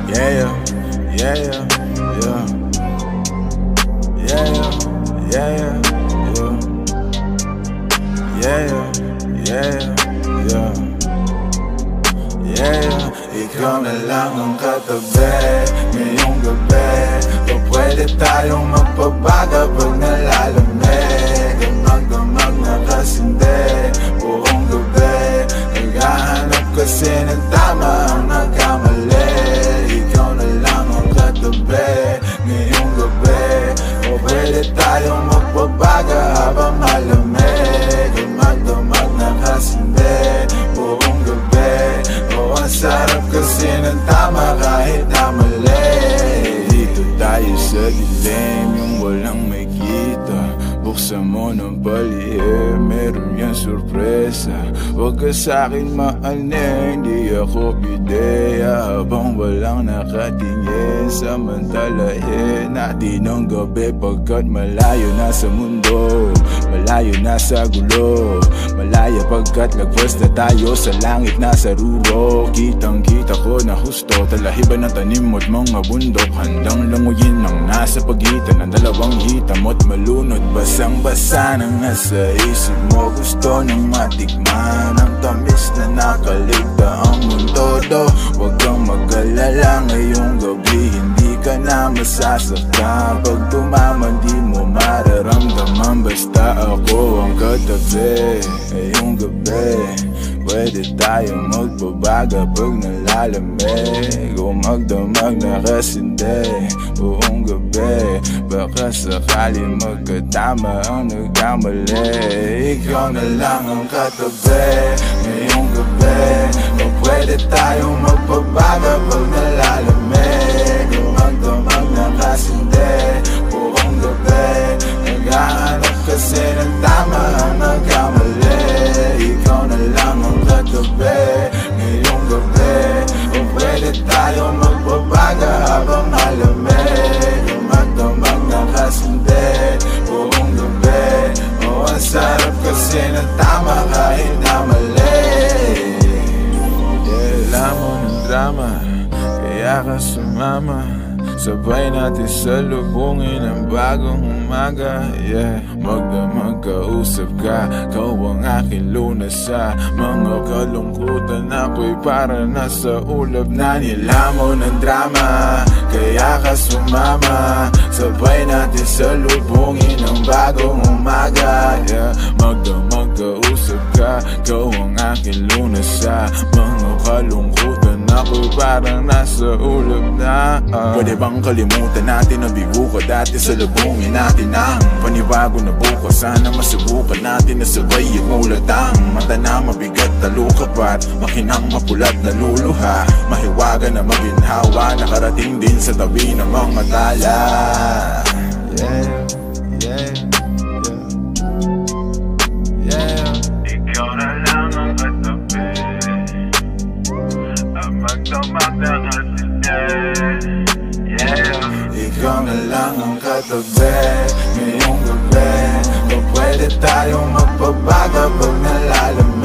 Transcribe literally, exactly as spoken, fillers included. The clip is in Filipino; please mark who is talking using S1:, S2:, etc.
S1: Yeah, yeah, yeah, yeah. Yeah, yeah, yeah. Yeah, yeah, yeah. Yeah, ikaw na lang ang katabi ngayong gabi. O pwede tayong magpabaga pag nalalamig. Damag-damag na kasindi buong gabi. Naghahanap kasi ng tama ang nagkamali. Ikaw na lang ang katabi ngayong gabi. O pwede tayong magpabaga habang malamig. Damag-damag na kasindi buong gabi. O ang sarap kasi ng tama kahit na mali. Dito tayo sa dilim, yung walang may kita. Buksan mo ng palihim, meron yan sorpresa. Huwag ka sa'kin maaning, di ako bideya. Habang walang nakatingin, samantalahin natin ang gabi. Pagkat malayo na sa mundo, malayo na sa gulo. Malaya pagkat lagwas na tayo sa langit na sa ruro. Kitang kita ko na husto, talahiban ng tanim mo't mga bundok. Handang languyin ang nasa pagitan ng dalawang hitam mo't malunod. Basang basa nang nasa isip mo, gusto nang matikman ang tamis na nakaligta ang mundo do. Huwag kang mag-alala ngayong gabi, hindi ka na masasaktan. Pag tumaman di mo mararamdaman, basta ako ang katabi ngayong gabi. Pwede tayong magbabaga pag nalalamig. O magdamag na kasindi buong gabi. Baka sakali magkatama ang nagkamali. Ikaw na lang ang katabi ngayong gabi. O pwede tayong magbabaga pag nalalamig. O magdamag na kasindi buong gabi. Naghahanap kasi ng tama ang nagkamali. Ikaw na lang ang katabi ngayong gabi. O pwede tayong magbabaga habang malamig. O magdamag na kasindi buong gabi. O ang sarap kasi ng tama kahit na mali. Yeah, alam mo ng drama, kaya ka sumama. Sabay natin salubungin ang bagong umaga. Yeah, magdamag kausap ka, kau ang aking lunas sa mga kalungkutan. Ako'y para nasa ulap na nilamo ng drama. Kaya ka sumama, sabay natin salubungin ang bagong umaga. Yeah, magdamag kausap ka, kau ang aking lunas sa mga kalungkutan. Ako'y parang nasa ulap na uh. Pwede bang kalimutan natin ang bigo ko dati? Salubungin natin ang panibago na bukas. Sana masubukan natin na sabay ang ulatang mata na mabigat na lukapat, makinang mapulat na luluha. Mahiwaga na maginhawa, nakarating din sa tabi ng mga tala. Yeah, yeah, yeah, yeah. Ikaw na lang ang katabi, ang magdamag na kasindi. Yeah, ikaw na lang ang katabi ngayong gabi. O pwede tayong magpabaga pag nalalamig.